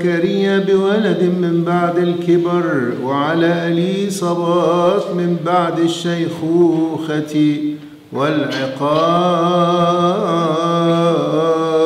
زكريا بولد من بعد الكبر وعلى إليصابات من بعد الشيخوخة والعقاب.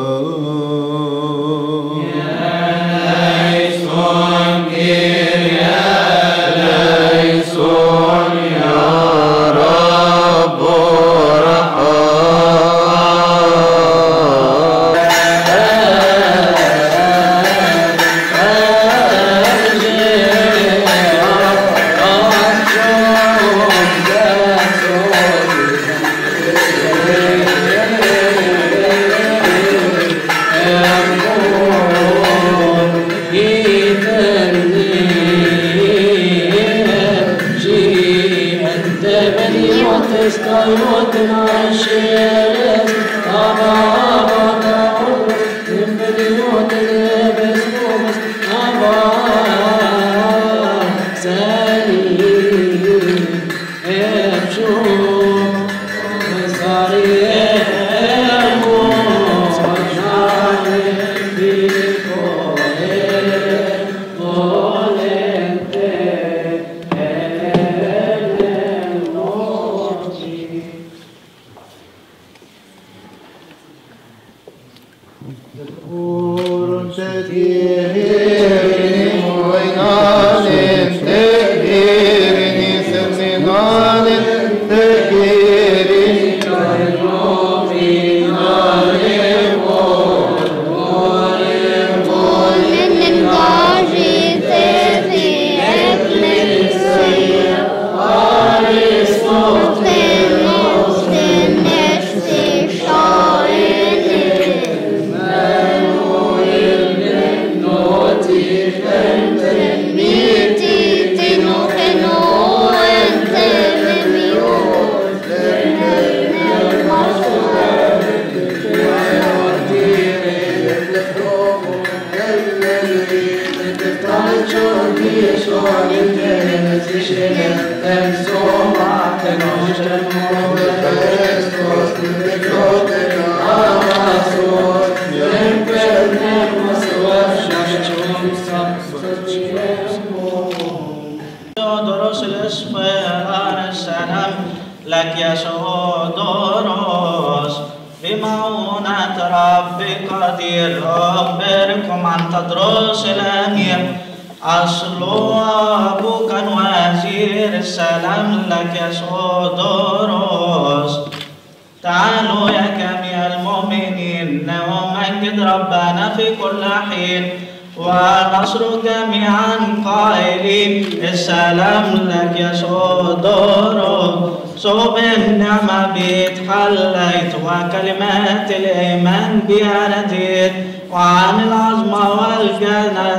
وكلمات الإيمان بها ندير وعن العظمة والجنة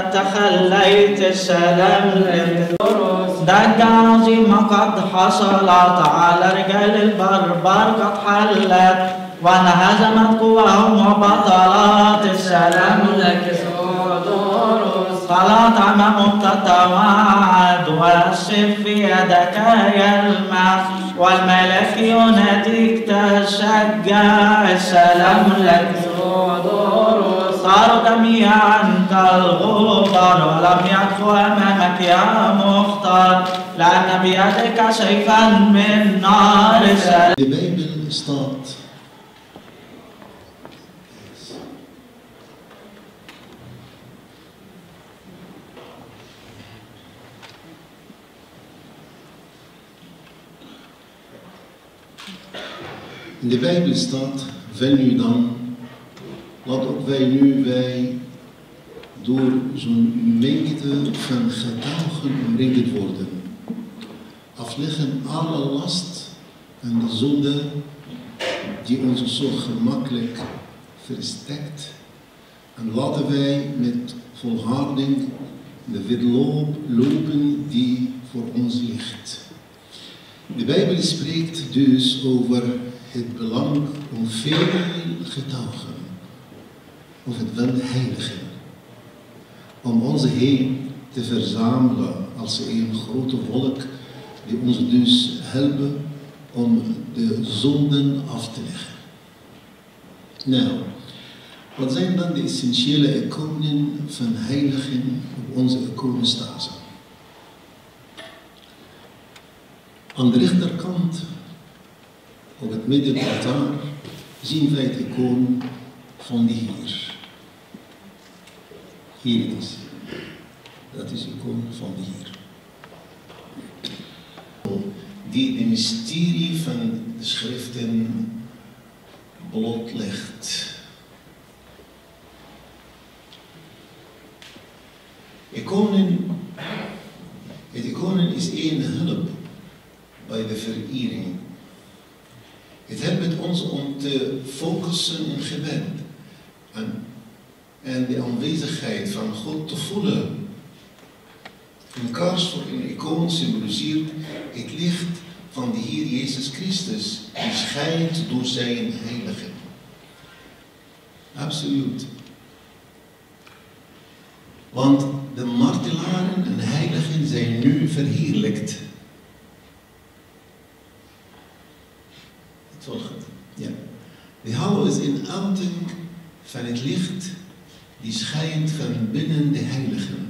تخليت السلام لك. ضجة عظيمة قد حصلت على رجال البربر قد حلت وانهزمت قواهم وبطلات السلام لك. صلاة أمامهم تتوعد والسيف في يدك يلمع والملك يناديك تشجع السلام لك. صاروا جميعا كالغبار ولم يقفوا أمامك يا مختار لأن بيدك سيفا من نار السلام. De Bijbel staat in de Bijbel staat, wel nu dan, laat ook wij door zo'n menigte van getuigen omringd worden. Afleggen alle last en de zonde die ons zo gemakkelijk verstekt. En laten wij met volharding de wedloop lopen die voor ons ligt. De Bijbel spreekt dus over het belang om veel getuigen, of het wel heiligen, om ons heen te verzamelen als een grote volk die ons dus helpen om de zonden af te leggen. Nou, Wat zijn dan de essentiële iconen van heiligen op onze iconenstase? Aan de rechterkant, op het middenaltaar, zien wij het icoon van de Heer. Hier het is. Dat is het icoon van de Heer. Die de mysterie van de schriften blootlegt. Het iconen is één hulp bij de verering. Het helpt ons om te focussen in gebed en de aanwezigheid van God te voelen. Een kaars voor een icoon symboliseert het licht van de Heer Jezus Christus, die schijnt door zijn heiligen. Absoluut. Want de martelaren en heiligen zijn nu verheerlijkt. Het volgende. Ja. We houden ons in aanting van het licht die schijnt van binnen de heiligen.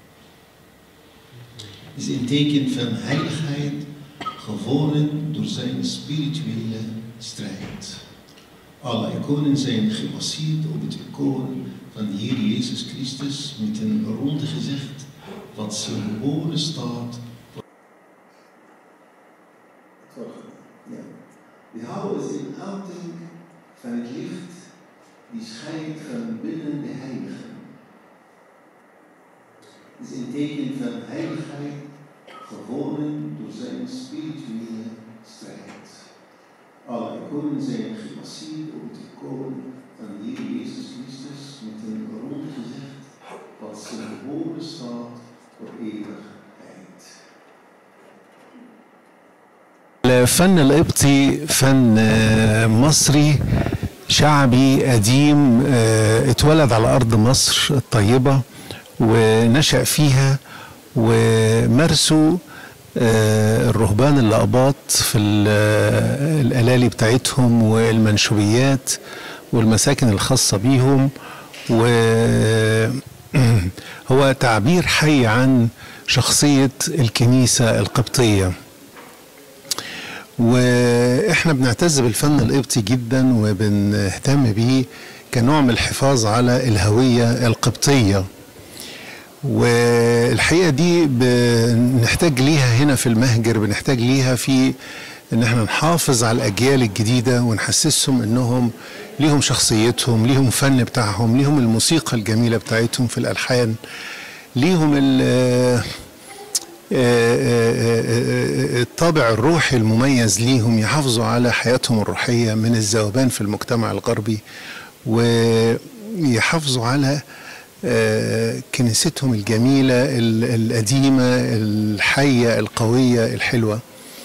Het is een teken van heiligheid, gewonnen door zijn spirituele strijd. Alle iconen zijn gebaseerd op het icoon van de Heer Jezus Christus met een ronde gezicht wat symbolen staat. Ja. We houden ons in aanting van het licht die schijnt van binnen de heiligen. Het is een teken van heiligheid, gewonnen door zijn spirituele strijd. Alle iconen zijn gebaseerd op het icoon van de Heer Jezus Christus met een rond gezicht wat symbolen staat voor eeuwigheid. الفن القبطي فن مصري شعبي قديم، اتولد على أرض مصر الطيبة ونشأ فيها، ومارسوا الرهبان الأقباط في الألالي بتاعتهم والمنشوبيات والمساكن الخاصة بيهم، وهو تعبير حي عن شخصية الكنيسة القبطية. واحنا بنعتز بالفن القبطي جدا وبنهتم بيه كنوع من الحفاظ على الهوية القبطية، والحقيقة دي بنحتاج ليها هنا في المهجر، بنحتاج ليها في ان احنا نحافظ على الأجيال الجديدة ونحسسهم انهم ليهم شخصيتهم، ليهم فن بتاعهم، ليهم الموسيقى الجميلة بتاعتهم في الألحان، ليهم الطابع الروحي المميز ليهم، يحافظوا على حياتهم الروحية من الذوبان في المجتمع الغربي، ويحافظوا على كنيستهم الجميلة القديمة الحية القوية الحلوة.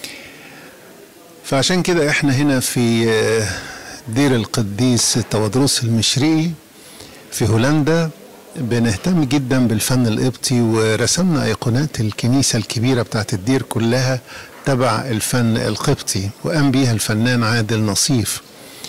فعشان كده احنا هنا في دير القديس تودروس المشري في هولندا بنهتم جدا بالفن القبطي، ورسمنا ايقونات الكنيسة الكبيرة بتاعت الدير كلها تبع الفن القبطي، وقام بيها الفنان عادل نصيف.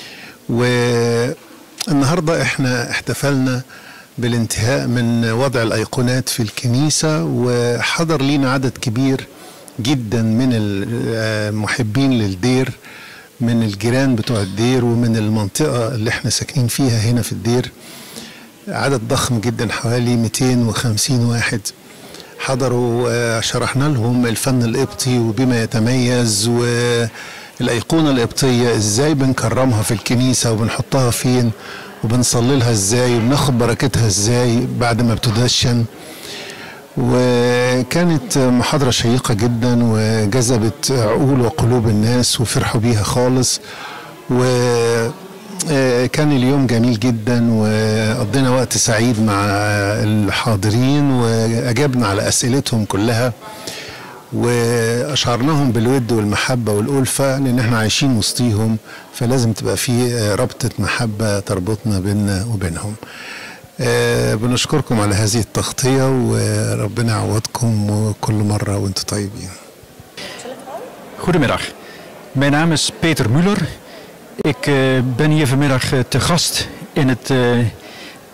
والنهاردة احنا احتفلنا بالانتهاء من وضع الايقونات في الكنيسة، وحضر لينا عدد كبير جدا من المحبين للدير، من الجيران بتوع الدير ومن المنطقة اللي احنا ساكنين فيها هنا في الدير. عدد ضخم جدا، حوالي 250 واحد حضروا. شرحنا لهم الفن القبطي وبما يتميز، والأيقونة القبطية ازاي بنكرمها في الكنيسة وبنحطها فين وبنصلي لها ازاي وبناخد بركتها ازاي بعد ما بتدشن. وكانت محاضرة شيقة جدا وجذبت عقول وقلوب الناس وفرحوا بيها خالص، وكان اليوم جميل جدا وقضينا وقت سعيد مع الحاضرين وأجبنا على أسئلتهم كلها، وأشعرناهم بالود والمحبة والألفة، لأن احنا عايشين وسطيهم، فلازم تبقى في ربطة محبة تربطنا بيننا وبينهم. بنشكركم على هذه التغطية وربنا يعوضكم كل مرة وانتم طيبين. Goedemiddag, mijn naam is Peter Muller. Ik ben hier vanmiddag te gast in het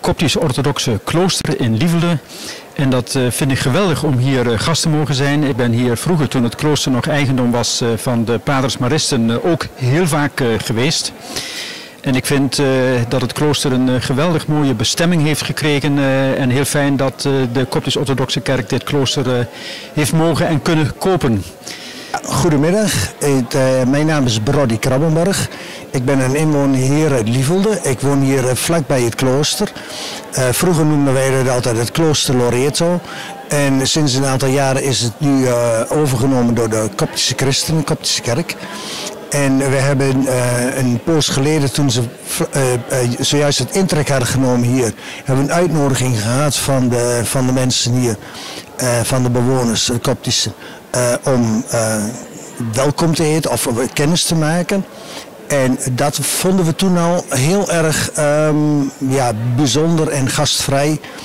Koptisch-orthodoxe klooster in Lievelde. En dat vind ik geweldig om hier gast te mogen zijn. Ik ben hier vroeger, toen het klooster nog eigendom was van de Paters Maristen, ook heel vaak geweest. En ik vind dat het klooster een geweldig mooie bestemming heeft gekregen. En heel fijn dat de Koptisch-orthodoxe kerk dit klooster heeft mogen en kunnen kopen. Goedemiddag, mijn naam is Brody Krabbenborg. Ik ben een inwoner hier uit Lievelde. Ik woon hier vlakbij het klooster. Vroeger noemden wij het altijd het klooster Loreto. En sinds een aantal jaren is het nu overgenomen door de Koptische christenen, de Koptische kerk. En we hebben een poos geleden, toen ze zojuist het intrek hadden genomen hier, hebben we een uitnodiging gehad van de mensen hier, van de bewoners, de Koptische, om welkom te heten of kennis te maken. En dat vonden we toen al heel erg bijzonder en gastvrij.